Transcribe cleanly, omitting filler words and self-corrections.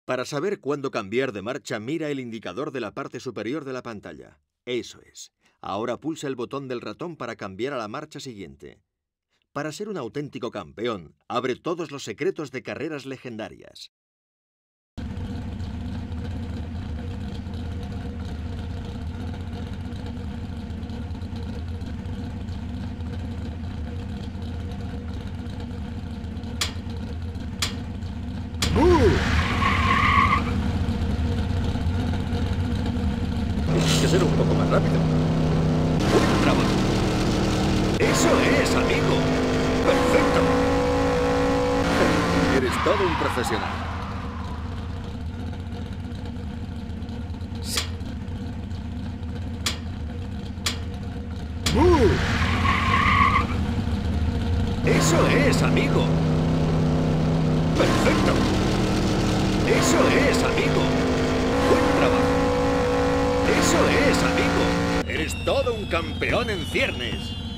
Para saber cuándo cambiar de marcha, mira el indicador de la parte superior de la pantalla. Eso es. Ahora pulsa el botón del ratón para cambiar a la marcha siguiente. Para ser un auténtico campeón, abre todos los secretos de carreras legendarias. Tienes que ser un poco más rápido. ¡Buen trabajo! ¡Eso es, amigo! ¡Perfecto! Eres todo un profesional. Sí. ¡Eso es, amigo! ¡Perfecto! ¡Eso es, amigo! ¡Buen trabajo! ¡Eso es, amigo! ¡Eres todo un campeón en ciernes!